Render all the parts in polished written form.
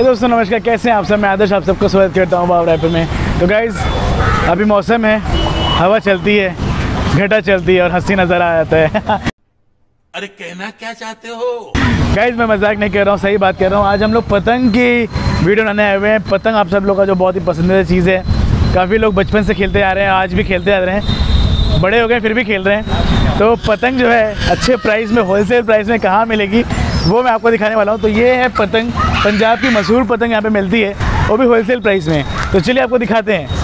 हे दोस्तों नमस्कार, कैसे हैं आप सब। मैं आदर्श आप सबको स्वागत करता हूँ बाब रैपर में। तो गाइज़ अभी मौसम है, हवा चलती है, घटा चलती है और हंसी नज़र आ जाता है। अरे कहना क्या चाहते हो गाइज़ मैं मजाक नहीं कर रहा हूँ, सही बात कर रहा हूँ। आज हम लोग पतंग की वीडियो बनाने आए हुए हैं। पतंग आप सब लोग का जो बहुत ही पसंदीदा चीज़ है, काफ़ी लोग बचपन से खेलते आ रहे हैं, आज भी खेलते आ रहे हैं, बड़े हो गए फिर भी खेल रहे हैं। तो पतंग जो है अच्छे प्राइस में, होलसेल प्राइस में कहाँ मिलेगी वो मैं आपको दिखाने वाला हूँ। तो ये है पतंग, पंजाब की मशहूर पतंग यहाँ पे मिलती है, वो भी होलसेल प्राइस में। तो चलिए आपको दिखाते हैं।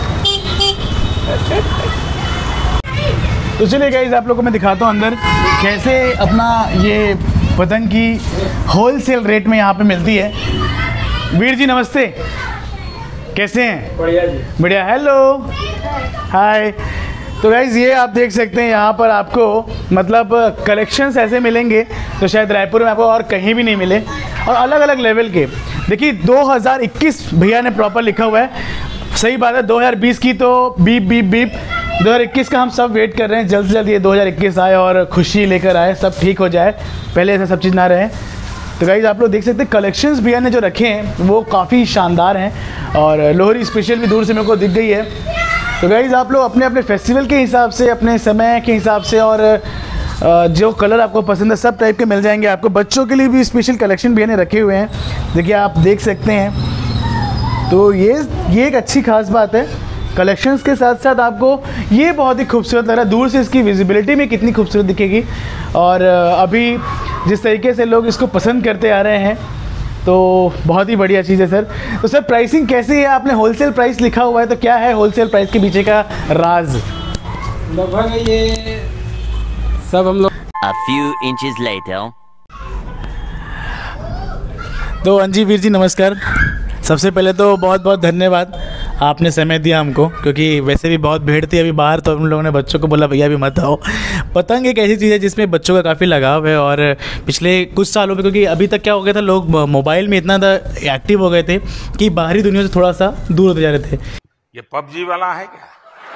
तो चलिए गाइस आप लोगों को मैं दिखाता हूँ अंदर कैसे अपना ये पतंग की होलसेल रेट में यहाँ पे मिलती है। वीर जी नमस्ते, कैसे हैं? बढ़िया जी, बढ़िया। Hello, hi. तो गाइज़ ये आप देख सकते हैं यहाँ पर आपको मतलब कलेक्शंस ऐसे मिलेंगे तो शायद रायपुर में आपको और कहीं भी नहीं मिले, और अलग अलग लेवल के। देखिए 2021 भैया ने प्रॉपर लिखा हुआ है, सही बात है। 2020 की तो बीप बीप बीप, 2021 का हम सब वेट कर रहे हैं, जल्द से जल्द ये 2021 आए और खुशी लेकर आए, सब ठीक हो जाए, पहले ऐसा सब चीज़ ना रहे। तो गाइज़ आप लोग देख सकते हैं कलेक्शंस भैया ने जो रखे हैं वो काफ़ी शानदार हैं, और लोहरी स्पेशल भी दूर से मेरे को दिख गई है। तो गाइज़ आप लोग अपने अपने फेस्टिवल के हिसाब से, अपने समय के हिसाब से, और जो कलर आपको पसंद है सब टाइप के मिल जाएंगे आपको। बच्चों के लिए भी स्पेशल कलेक्शन भैया ने रखे हुए हैं, देखिए आप देख सकते हैं। तो ये एक अच्छी खास बात है। कलेक्शंस के साथ साथ आपको ये बहुत ही खूबसूरत लग रहा है, दूर से इसकी विजिबिलिटी में कितनी खूबसूरत दिखेगी। और अभी जिस तरीके से लोग इसको पसंद करते आ रहे हैं तो बहुत ही बढ़िया चीज़ है सर। तो सर प्राइसिंग कैसी है? आपने होलसेल प्राइस लिखा हुआ है, तो क्या है होलसेल प्राइस के पीछे का राज? लगभग ये सब हम लोग A few inches later. तो अंजी वीर जी नमस्कार। सबसे पहले तो बहुत बहुत धन्यवाद, आपने समय दिया हमको, क्योंकि वैसे भी बहुत भीड़ थी अभी बाहर, तो हम लोगों ने बच्चों को बोला भैया भी मत आओ। पतंग एक ऐसी चीज़ है जिसमें बच्चों का काफ़ी लगाव है, और पिछले कुछ सालों में, क्योंकि अभी तक क्या हो गया था, लोग मोबाइल में इतना ज़्यादा एक्टिव हो गए थे कि बाहरी दुनिया से थोड़ा सा दूर होते जा रहे थे। ये पबजी वाला है क्या?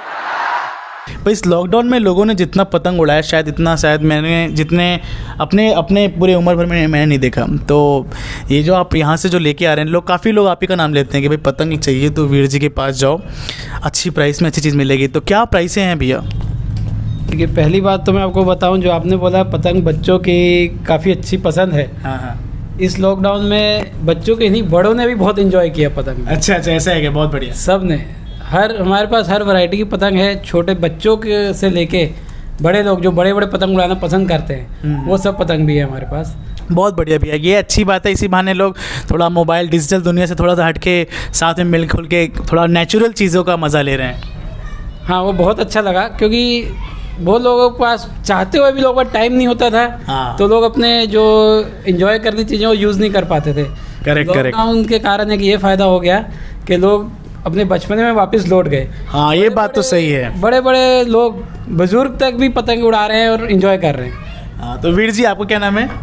पर इस लॉकडाउन में लोगों ने जितना पतंग उड़ाया, शायद इतना शायद मैंने जितने अपने पूरे उम्र भर में मैंने नहीं देखा। तो ये जो आप यहाँ से जो लेके आ रहे हैं लोग, काफ़ी लोग आप ही का नाम लेते हैं कि भाई पतंग ही चाहिए तो वीर जी के पास जाओ, अच्छी प्राइस में अच्छी चीज़ मिलेगी। तो क्या प्राइसें हैं भैया? देखिए, पहली बात तो मैं आपको बताऊं, जो आपने बोला पतंग बच्चों की काफ़ी अच्छी पसंद है। हाँ हाँ, इस लॉकडाउन में बच्चों के नहीं, बड़ों ने भी बहुत एंजॉय किया पतंग। अच्छा ऐसा है क्या? बहुत बढ़िया। सब ने, हमारे पास हर वैरायटी की पतंग है, छोटे बच्चों के से लेके बड़े लोग जो बड़े बड़े पतंग उड़ाना पसंद करते हैं वो सब पतंग भी है हमारे पास। बहुत बढ़िया भैया, ये अच्छी बात है। इसी बहाने लोग थोड़ा मोबाइल डिजिटल दुनिया से थोड़ा सा हट के साथ में मिल खुल के थोड़ा नेचुरल चीज़ों का मज़ा ले रहे हैं। हाँ, वो बहुत अच्छा लगा, क्योंकि बहुत लोगों के पास चाहते हुए भी लोगों का टाइम नहीं होता था। हाँ। तो लोग अपने जो एंजॉय करनी चीज़ें वो यूज़ नहीं कर पाते थे। करेक्ट। लॉकडाउन के कारण एक ये फ़ायदा हो गया कि लोग अपने बचपने में वापस लौट गए। हाँ ये बात तो सही है। बड़े बड़े लोग, बुजुर्ग तक भी पतंग उड़ा रहे हैं और एंजॉय कर रहे हैं। हाँ, तो वीर जी आपको क्या नाम है?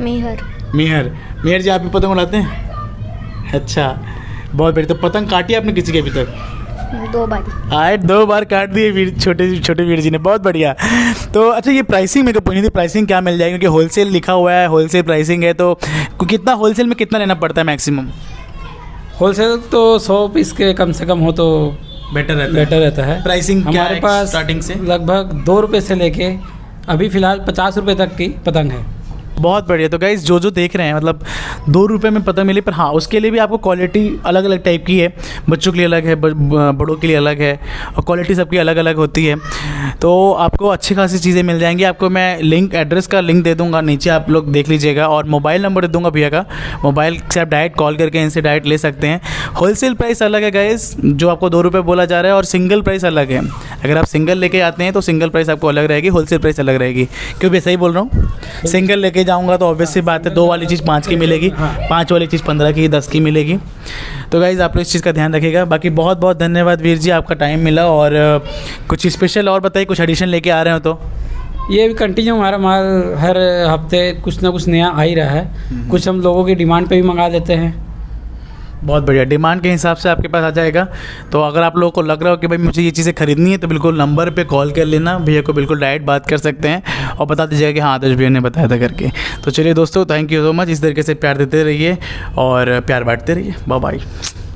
मेहर जी, आप भी पतंग उड़ाते हैं? अच्छा, बहुत बढ़िया। तो पतंग काटी आपने किसी के अभी तक? 2 बार। आए 2 बार काट दिए छोटे वीर जी ने, बहुत बढ़िया। तो अच्छा ये प्राइसिंग मेरे को पूछनी थी, प्राइसिंग क्या मिल जाएगी? क्योंकि होलसेल लिखा हुआ है, होलसेल प्राइसिंग है, तो कितना होलसेल में कितना लेना पड़ता है मैक्सिमम? होलसेल तो 100 पीस के कम से कम हो तो बेटर रहता है। प्राइसिंग हमारे पास स्टार्टिंग से लगभग 2 रुपये से लेके अभी फ़िलहाल 50 रुपये तक की पतंग है। बहुत बढ़िया। तो गाइस जो देख रहे हैं मतलब 2 रुपये में पतंग मिली, पर हाँ उसके लिए भी आपको क्वालिटी अलग अलग टाइप की है, बच्चों के लिए अलग है, बड़ों के लिए अलग है, और क्वालिटी सबकी अलग अलग होती है। तो आपको अच्छी खासी चीज़ें मिल जाएंगी। आपको मैं लिंक, एड्रेस का लिंक दे दूंगा नीचे, आप लोग देख लीजिएगा, और मोबाइल नंबर दे दूंगा भैया का, मोबाइल से आप डायरेक्ट कॉल करके इनसे डायरेक्ट ले सकते हैं। होलसेल प्राइस अलग है गाइस, जो आपको 2 रुपये बोला जा रहा है, और सिंगल प्राइस अलग है। अगर आप सिंगल लेके आते हैं तो सिंगल प्राइस आपको अलग रहेगी, होलसेल प्राइस अलग रहेगी। क्यों भैया सही बोल रहा हूँ? सिंगल लेके जाऊँगा तो ऑब्वियसली बात है 2 वाली चीज़ 5 की मिलेगी, 5 वाली चीज़ 15 की, 10 की मिलेगी। तो गाइज़ आप लोग इस चीज़ का ध्यान रखिएगा। बाकी बहुत बहुत धन्यवाद वीर जी, आपका टाइम मिला। और कुछ स्पेशल और बताइए, कुछ एडिशन लेके आ रहे हो तो? ये भी कंटिन्यू हमारा माल हर हफ्ते कुछ ना कुछ नया आ ही रहा है। कुछ हम लोगों की डिमांड पे भी मंगा लेते हैं। बहुत बढ़िया, डिमांड के हिसाब से आपके पास आ जाएगा। तो अगर आप लोगों को लग रहा हो कि भाई मुझे ये चीज़ें खरीदनी है तो बिल्कुल नंबर पे कॉल कर लेना, भैया को बिल्कुल डायरेक्ट बात कर सकते हैं और बता दीजिएगा कि हाँ आदर्श भैया ने बताया था करके। तो चलिए दोस्तों, थैंक यू सो मच, इस तरीके से प्यार देते रहिए और प्यार बांटते रहिए। Bye bye.